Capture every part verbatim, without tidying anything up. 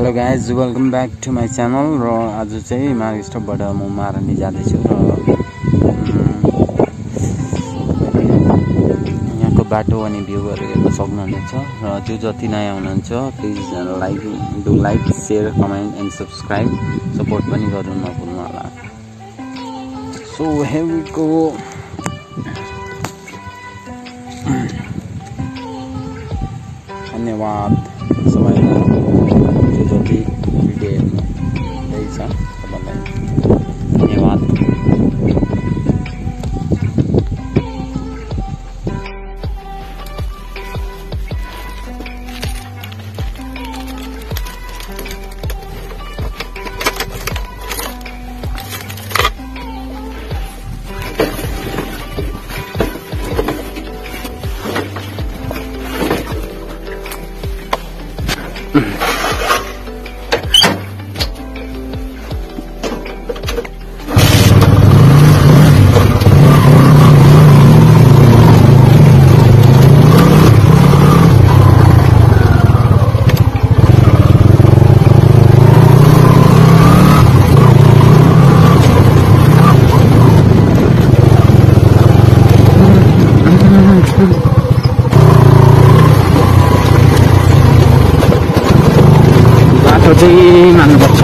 Hello guys, welcome back to my channel. र आज चाहिँ मार्ग स्टपबाट म महारानी जाँदैछु र यहाँको बाटो अनि भ्यूहरू हेर्न सक्नुहुनेछ। र जो जति नयाँ हुनुहुन्छ please like do like share comment and subscribe, support पनि गर्नु नभुल्नु होला। So here we go. धन्यवाद सबैलाई जो जति भिडियो हेर्नुहुँदैछ सबैलाई धन्यवाद। बाटो चाहिँ मान्नुपर्छ।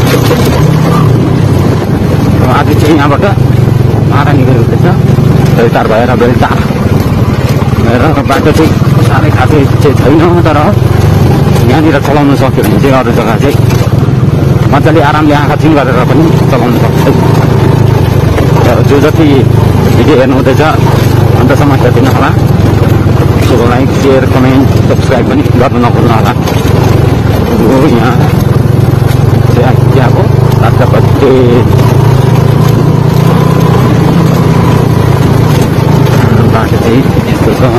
आज चाहिँ यहाँबाट महारानी गइरहेको छ बेलटार भएर बेलटार भएर बाटो चाहिँ साह्रै खासै चाहिँ छैन, तर यहाँनिर चलाउन सक्यो भने चाहिँ अरू जग्गा चाहिँ मजाले आरामले आँखा चिम गरेर पनि चलाउन सक्छ। जो जति भिडियो हेर्नुहुँदैछ अन्तसम्म हेरिदिनु होला। So like share comment subscribe पनि गर्नु नभुल्नु होला। यहाँ चाहिँ यहाँको राष्ट्रपति बाटो चाहिँ यस्तो छ।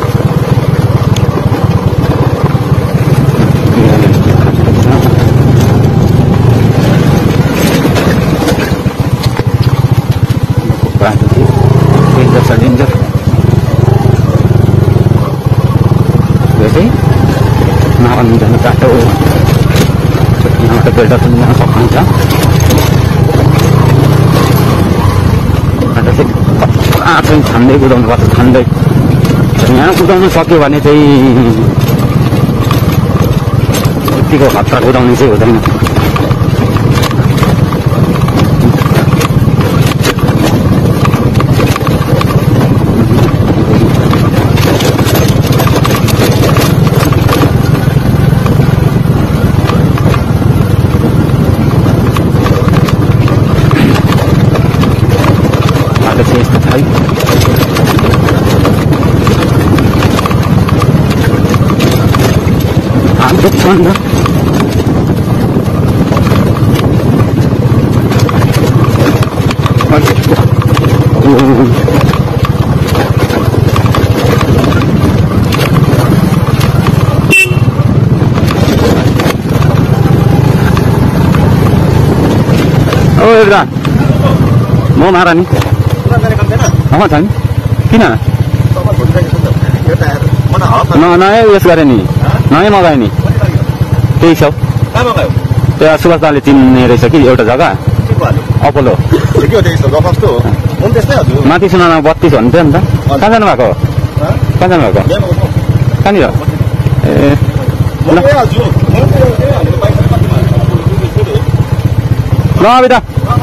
बाटो चाहिँ डेन्जर छ, डेन्जर। यो चाहिँ महारानी जाने बाटो। यहाँबाट बेल्टार पनि जान सक्नुहुन्छ। बाटो चाहिँ चाहिँ छान्दै कुदाउनु पर्छ, छान्दै। यहाँ कुदाउनु सक्यो भने चाहिँ यतिको खतरा कुदाउने चाहिँ हुँदैन। यस्तो छ है। हाल्छ नि त। ओ एउटा म महारानी छ नि किन नयाँ उयस गरेँ नि, नयाँ मगाएँ नि। त्यही छ त्यहाँ सुभाष दाले चिन्ने रहेछ कि एउटा जग्गा अपोलो माथि सुनामा बत्तिस भन्थ्यो नि त। कहाँ जानु भएको कहाँ जानु भएको कहाँनिर? ए ल बेटा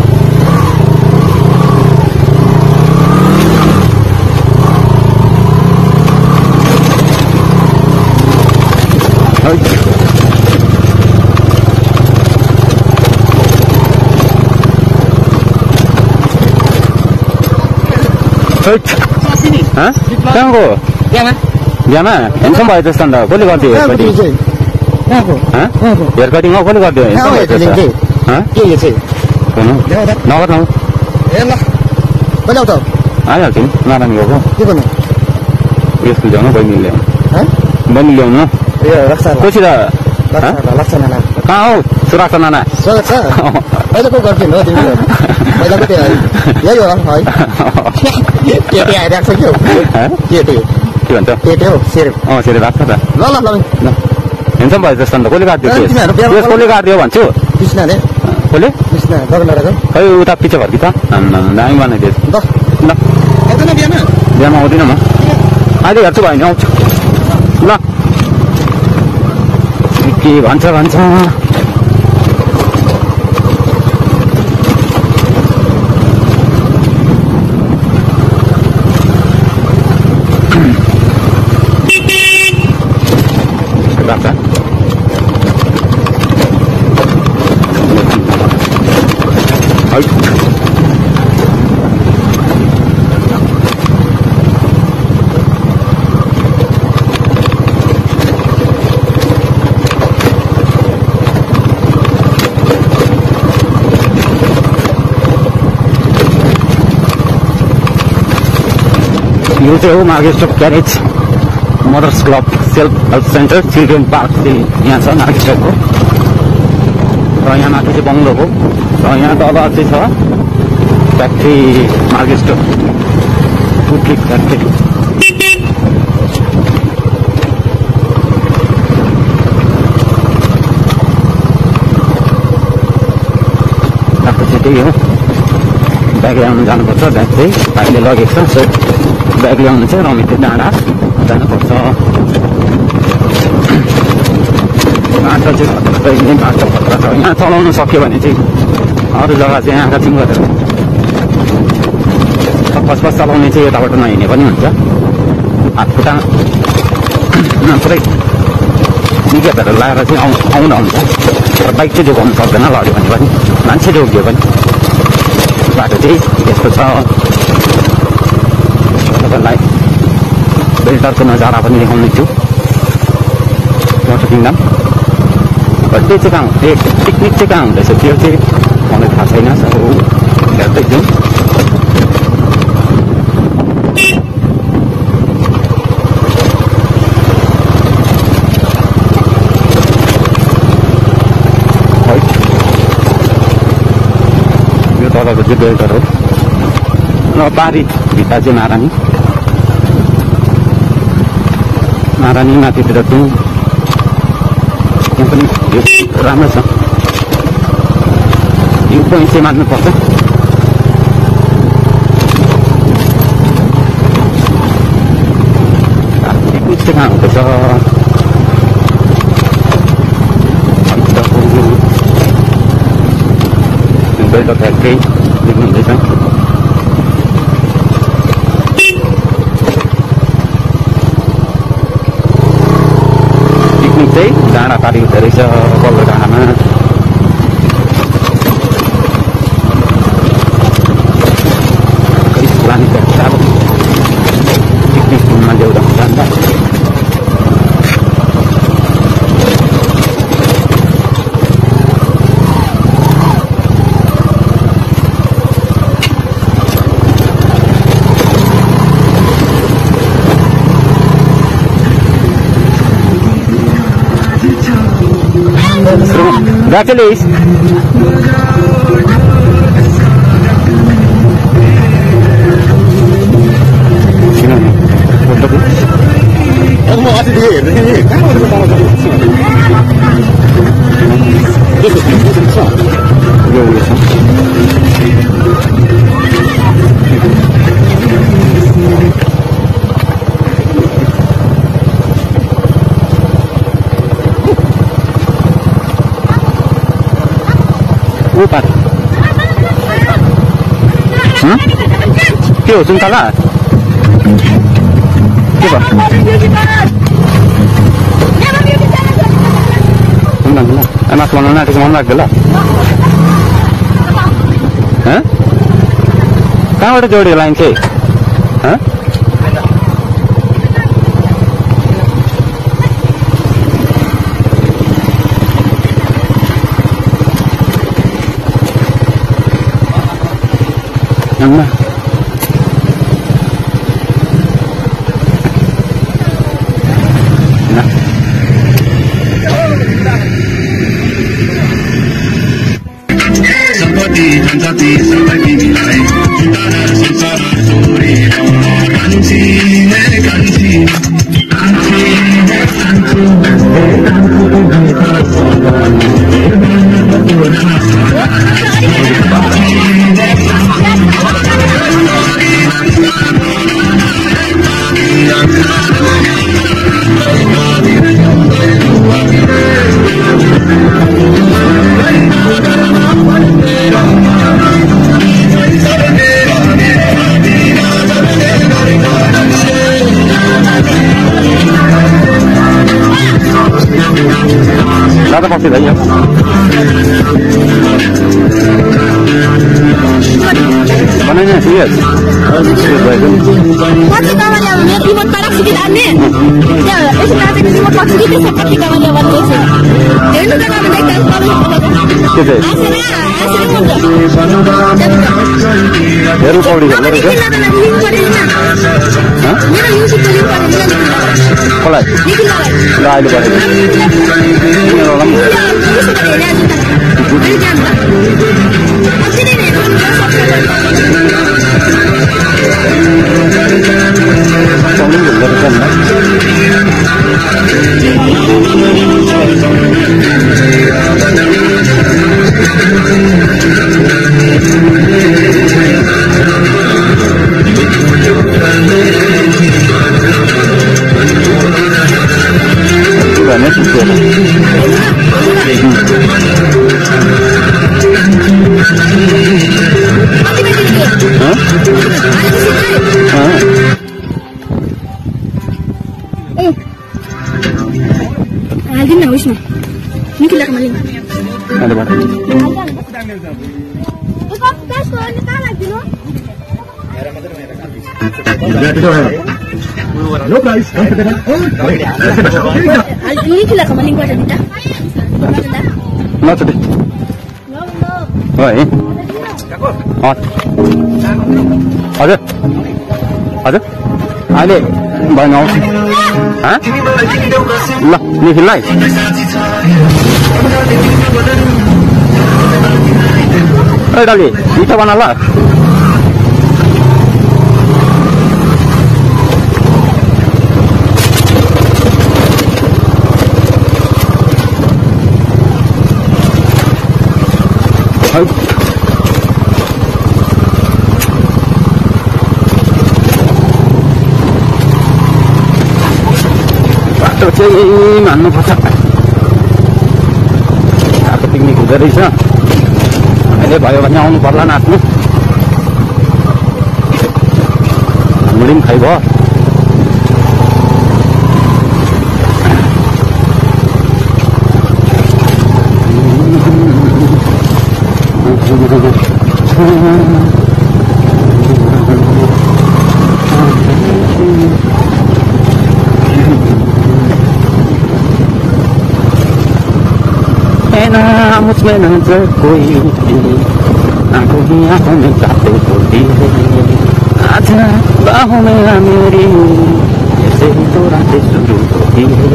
कहाँको बिहामा हेन्डसम भयो त्यस्तो अन्त कसले गरिदियो हेयर कटिङ? हेयर कटिङ हो कसले गरिदियो? नगर न आइहाल्छ नि महारानी गएको स्कुल ल्याउनु बहिनी ल्याउनु बहिनी ल्याउनु कोसित कहाँ हौ सुरक्षा नाना पहिलाको गर्थ्यो हो तिमीले पहिलाको त्यो यही हो है केटी आइरहेको छ के हो केटी के भन्छ केटी हो सेरे अँ सेरे राख्छ त ल ल ल हेन्सम भयो जस्तो नि त कसले काटिदियो केस केस कसले काटिदियो भन्छु कृष्णले कसले कृष्ण बगलको खै उता पछि फर्कि त दामी बनाइदियो ल ल आउँदैन बिहान बिहामा आउँदिनँ म अहिले हेर्छु भयो नि आउँछु ल के भन्छ भन्छ बाख्रा यो चाहिँ हो market garage mothers club self help centre children park चाहिँ यहाँ छ नागेश्वरको र यहाँ माथि चाहिँ बङ्गलो हो र यहाँ तल चाहिँ छ फ्याक्ट्री मार्केट फुड फ्याक्ट्री आफ्नो चाहिँ त्यही हो ब्याग ल्याउनु जानुपर्छ ब्याग चाहिँ भाइले लगेको छ सो ब्याग ल्याउनु चाहिँ रमिते डाँडा जानुपर्छ बाटो चाहिँ खतरा बाटो खतरा छ यहाँ चलाउनु सक्यो भने चाहिँ अरू जग्गा चाहिँ आँखा चिङ गरेर फसफस चलाउने चाहिँ यताबाट नहिँड्ने पनि हुन्छ हात खुट्टा पुरै निकेटहरू लगाएर चाहिँ आउ आउनु हुन्छ तर बाइक चाहिँ जोगाउनु सक्दैन लड्यो भने पनि मान्छे जोगियो पनि बाटो चाहिँ यस्तो छ तपाईँलाई बेल्टरको नजारा पनि देखाउने छु वाटर किङडम त्यो चाहिँ कहाँ हुन्छ पिकनिक चाहिँ कहाँ हुँदैछ त्यो चाहिँ मलाई थाहा छैन हेर्दैछु यो तलको चाहिँ बेल्टर हो र पारी भित्ता चाहिँ मारानी मारानी माथितिर चाहिँ त्यहाँ पनि राम्रो छ यो पोइन्ट चाहिँ मान्नुपर्छ पिकनिक चाहिँ कहाँ हुँदैछ बेल्टर फ्याक्ट्री देख्नुहुँदैछ चाहिँ डाँडा पारी हुँदो रहेछ बल्लो डाँडामा लाने अब पिकनिक घुममा ल्याउँदा जाँदा Gracias. Kamu masih di sini? Kamu ada sama sama. Itu itu bisa. Ya bisa. Upat. Hmm? Kyo, suntala. Coba. Enggak, enggak. Enak mana nanti kemana lagi lah? Hah? Kamu ada jodi lain sih? Hah? Enggak. Seperti Jansati sampai dinilai Utara sengsara suri Kanci, kanci Kanci, kanci Nada pasti dah ya. Mana ni serius? Serius baik. Pasti kawan yang ni remote parak sedikit aneh. Ya, esok nanti remote parak sedikit seperti kawan yang buat esok. Jadi tu kan mereka kalau Kita. asal asal muda. Baru kau lihat lagi ke? Hah? Mana Yusuf tu lima hari ni. Kalau? Nikil lagi. Dah ada baru. Ini orang. Ya, Yusuf ada ni aja. Ini jangan. Asal ni ni. Kau ni benar kan? Banyak sih. Hah? Hah? Eh. Algin na wish na. Nikil lagi maling. Ada mana? Ikaw guys ko ni ta lagi no. No price. Algin nikil lagi maling ko dito. Mana tu? No no. Oh, eh. Oh. Ada? Ada? Ada? Banyak. Hah? Lah, ni hilai. Eh, dah ni. Kita mana lah? Hai. Bato चाहिँ मान्नुपर्छ आएको picnic हुँदो रहेछ अहिले भयो भने आउनु पर्ला नाच्नु हामीले पनि खाइ भयो मुझमें नजर कोई आंखों ही आंखों में जाते बोलती है आजा बाहों में आ मेरी ऐसे ही तो रातें शुरू होती है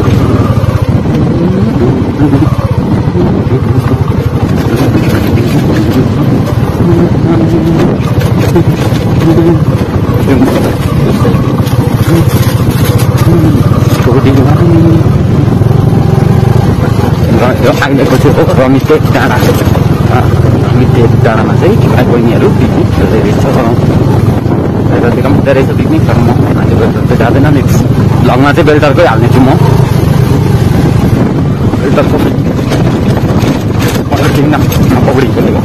Yo अहिले को चाहिँ रमितेक डाँडा रमितेक डाँडामा चाहिँ भाइ बहिनीहरू पिकनिक खेल्दै रहेछ यतातिर पनि हुँदो रहेछ पिकनिक तर म अहिले बेलटर चाहिँ जाँदैन नेक्स्ट भ्लगमा चाहिँ बेलटरकै हाल्नेछु म बेलटरको किन्न पौडी खेलेको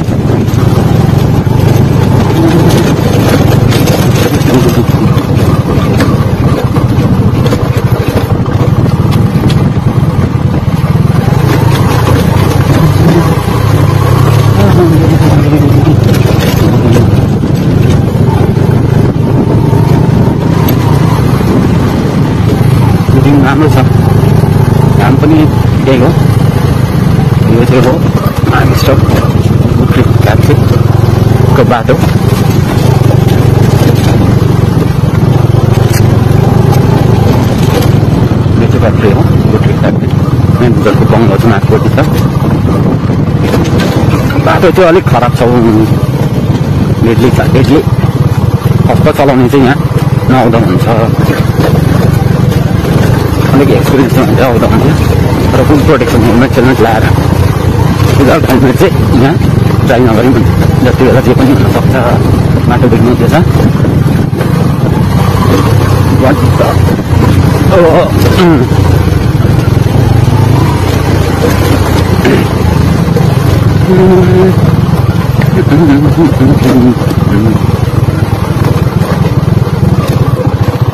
राम्रो छ काम पनि त्यही हो यो चाहिँ हो मानिस्टक गुट्री क्याप्चेको बाटो यो चाहिँ बाटो हो गुट्री क्याप्चे मेन बुझलको बङ्गलो चाहिँ माथिपट्टि छ बाटो चाहिँ अलिक खराब छ डेडली छ डेडली फर्स्ट चलाउने चाहिँ यहाँ नआउँदा हुन्छ अलिक एक्सपिरियन्स हुन्छ आउँदा हुन्छ तर फुल प्रोटेक्सन हेलमेट सेलमेट लगाएर विदाउट हेलमेट चाहिँ यहाँ ड्राइभ नगरी पनि जति बेला जे पनि हुनसक्छ बाटो बिग्नु त्यो छ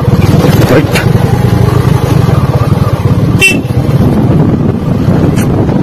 Right.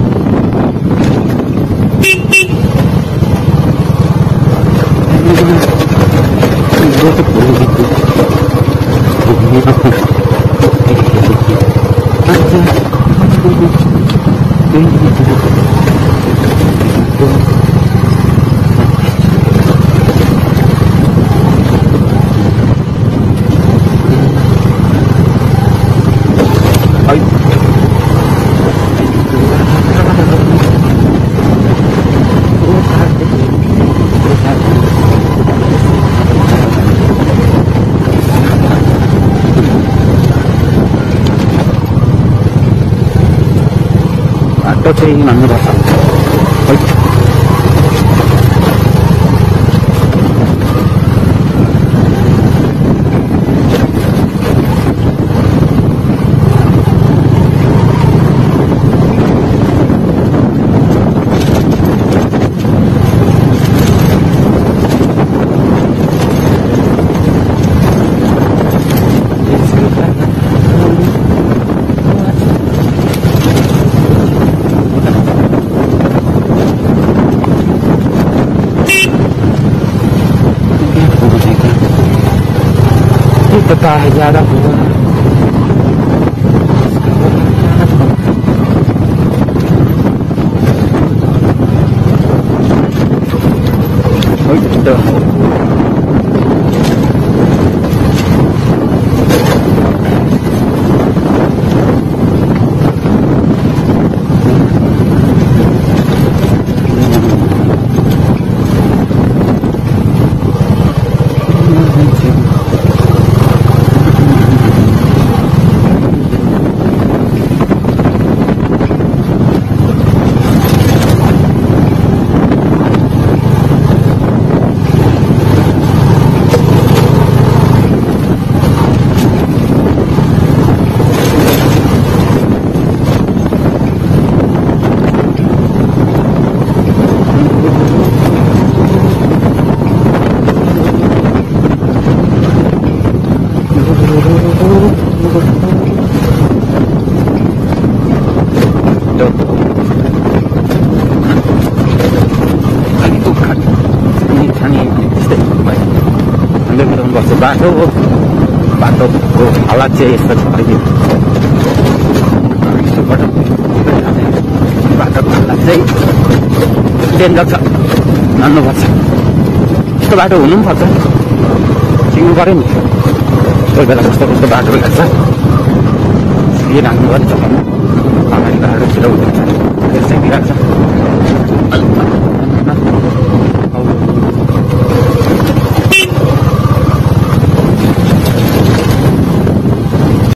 बाटो चाहिँ मान्नुपर्छ पता है ज्यादा होगा बाटो बाटोको हालत चाहिँ यस्तो छ अहिले बाटोको हालत चाहिँ डेन्जर छ मान्नुपर्छ यस्तो बाटो हुनु पनि पर्छ सिक्नु पऱ्यो नि कोही बेला कस्तो कस्तो बाटो लाग्छ के राख्नु पर्छ अगाडि बाटो छिटो हुँदैन